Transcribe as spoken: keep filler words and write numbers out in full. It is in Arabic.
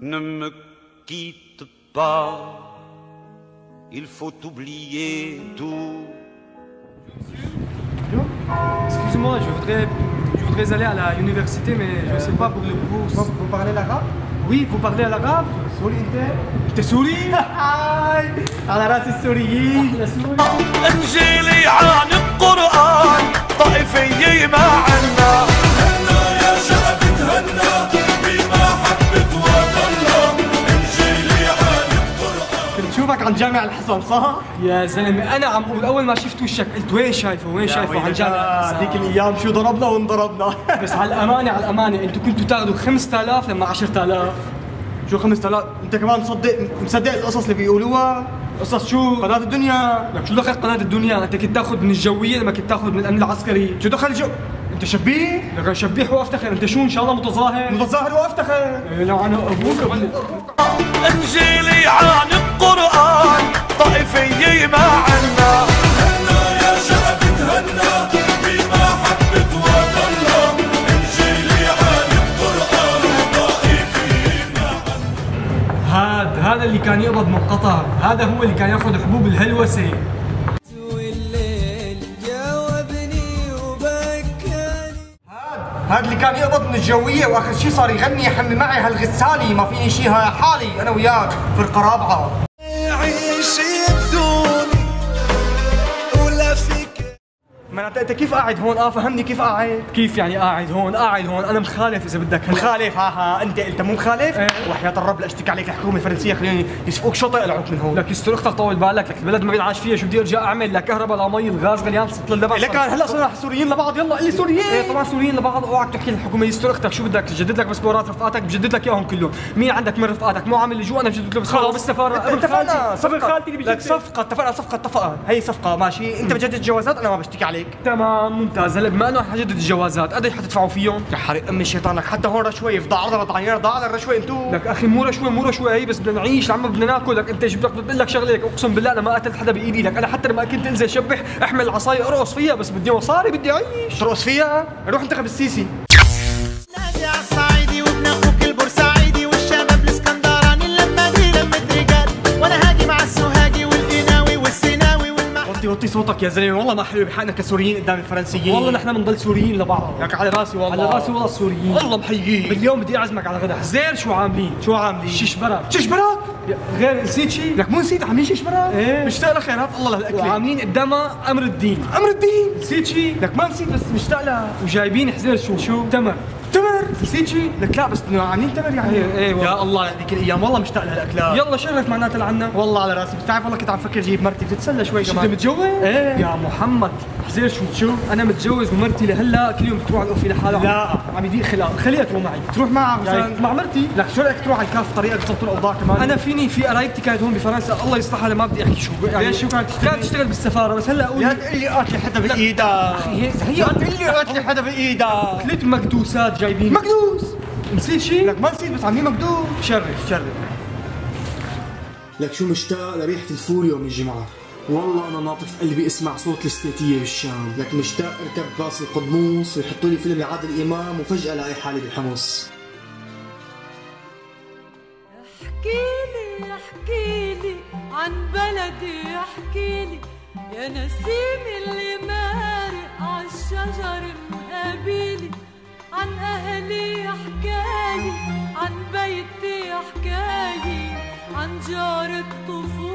Ne me quitte pas, il faut oublier tout. Excusez-moi, je voudrais, je voudrais aller à l'université, mais je ne sais pas pour le bourse. Vous, vous parlez l'arabe? Oui, vous parlez l'arabe? سوري انت؟ انت سوري؟ على راس السوريين. انجيلي عن القرآن طائفي معنا. هنا يا شعب تهنى بما حبت وطنا. انجيلي عن القرآن. كنت شوفك عن جامع الحسن صح؟ يا زلمه انا عم اقول اول ما شفت وشك قلت وين شايفه وين شايفه عن جامع الحسن. هذيك الايام شو ضربنا وانضربنا. بس على الامانه على الامانه انتوا كنتوا تاخذوا خمسة آلاف لما عشرة آلاف. شو خمسة آلاف؟ انت كمان مصدق مصدق القصص اللي بيقولوها؟ قصص شو؟ قناة الدنيا. لك شو دخل قناه الدنيا؟ انت كنت تاخذ من الجويه لما كنت تاخذ من الامن العسكري. شو دخل جو؟ انت شبيه؟ لك شبيح وافتخر. انت شو ان شاء الله متظاهر؟ متظاهر وافتخر. إيه لعن ابوك. انجيلي عن القرآن طائفي معنا. هنا يا شعب تهنى بما حبت وطنا. انجيلي عن القرآن طائفي معنا. هذا هذا اللي كان يقبض من قطر، هذا هو اللي كان ياخذ حبوب الهلوسه. هذا اللي كان يقبض من الجوية واخر شي صار يغني يا حمي معي هالغسالي ما فيني شيها حالي انا وياك فرقة رابعة. عيش بدوني ولا فيك. ما انت كيف قاعد هون؟ اه فهمني كيف قاعد؟ كيف يعني قاعد هون؟ قاعد هون انا مخالف اذا بدك. هلا مخالف؟ ها ها انت انت مو مخالف؟ ايه. وحياة الرب لاشتكي عليك الحكومة الفرنسية خليني يسفقوك شوطة يقلعوك من هون. لك يستر اختك طول بالك، لك البلد ما بينعاش فيها، شو بدي ارجع اعمل؟ لا كهرباء لا مي، الغاز غليان صرت للبس. لك هلا صرنا سوريين لبعض يلا قل لي سوريين. ايه طبعا سوريين لبعض. اوعك تحكي للحكومه يستر اختك، شو بدك تجدد لك باسبورات رفقاتك؟ بجدد لك اياهم كلهم. مين عندك من رفقاتك مو عامل لجوء انا بجدد له باسبورات بالسفاره. اتفقنا صفر خالتي اللي لك بجدد. صفقة اتفقنا صفقة اتفقنا هي صفقة ماشي. انت بجدد الجوازات انا ما بشتكي عليك. تمام ممتاز. هلا بما انه حجدد الجوازات قديش حتدفعوا فيهم؟ يا حريق امي شيطانك حتى هون رشوة يفضى عرضنا طعيان ضاع على الرشوة انتو. لك اخي مو رشوه مو رشوه هي بس بدنا نعيش عم بدنا ناكل. لك انت بدك بقول لك شغله، اقسم بالله انا ما قتلت حدا بايدي. لك انا حتى لما كنت انزل شبح احمل العصايه ارقص فيها بس بدي مصاري بدي اعيش. ترقص فيها؟ روح انتخب السيسي. نادي على الصعيدي وابن اخوك البورسعيدي والشباب الاسكندراني اللمه دي لمه رجال وانا هاجي مع السوهاجي والقناوي والسيناوي والمح. وطي وطي صوتك يا زلمه والله ما حلو بحقنا كسوريين قدام الفرنسيين. والله نحن بنضل سوريين لبعض. لك على راسي والله. على راسي والله السوريين. والله محييك. باليوم بدي اعزمك على غدا حزير. شو عاملين؟ شو عاملين؟ شيش برك. شيش برك؟ غير نسيت شيء؟ لك مو نسيت عاملين شيش برك؟ ايه مشتاق لخيرات الله لهالاكله. وعاملين قدامها امر الدين. امر الدين. نسيت شيء؟ لك ما نسيت بس مشتاق لها. وجايبين حزير شو؟ شو؟ تمر. تمر. نسيت شيء؟ لك لا بس بدنا عاملين تمر يعني. ايه ايه والله. يا الله هذيك الايام والله مشتاق لهالاكلات. يلا شرف معناتها لعنا. والله على راسي. بتعرف والله كنت عم فكر جيب مرتي بتتسلى شوي انت كمان. متجوز؟ ايه. يا محمد حزير شو شو؟ انا متجوز ومرتي لهلا كل يوم بتروح على الاوفي لحالها. لا. عم يدير خلاف، خليها تروح معي. تروح معها يعني مثلا مع مرتي. لك شو رايك تروح على الكاف طريقك تظبط الاوضاع كمان؟ انا فيني في قرايبتي كانت هون بفرنسا الله يصلحها ما بدي احكي شو يعني. ليش شو كانت تشتغل؟ كانت تشتغل بالسفاره بس هلا اقول يا تقول لي قاتلي حدا بايدك. هي هي يا تقول لي قاتلي حدا بايدك. ثلاث مكدوسات جايبين. مكدوس. نسيت شيء؟ لك ما نسيت بس عاملين مكدوس. شرف. شرف. لك شو مشتاق لريحة الفول يوم الجمعة. والله أنا ناطف قلبي اسمع صوت الاستيتية بالشام. لك مشتاق اركب باص القدموس ويحطوا لي فيلم لعادل إمام وفجأة الاقي حالي بالحمص. احكيلي احكيلي عن بلدي احكيلي يا نسيم اللي مارق عالشجر مقابلي. عن أهلي حكاية عن بيتي حكاية عن جار الطفولة